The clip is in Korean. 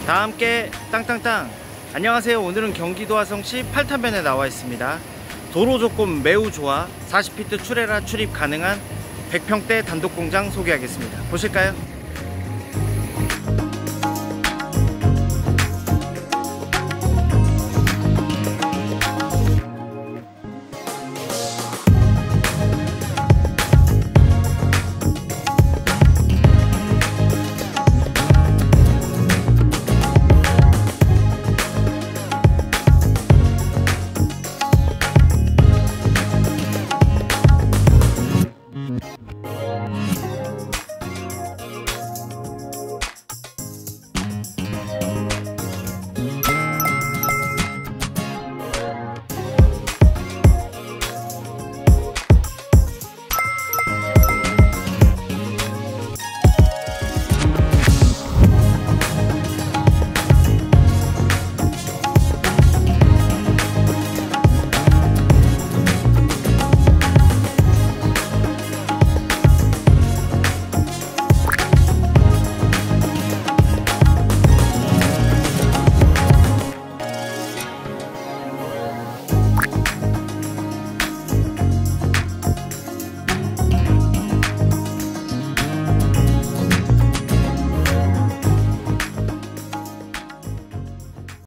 다 함께 땅땅땅. 안녕하세요. 오늘은 경기도 화성시 팔탄변에 나와 있습니다. 도로 조건 매우 좋아 40피트 출애라 출입 가능한 100평대 단독 공장 소개하겠습니다. 보실까요?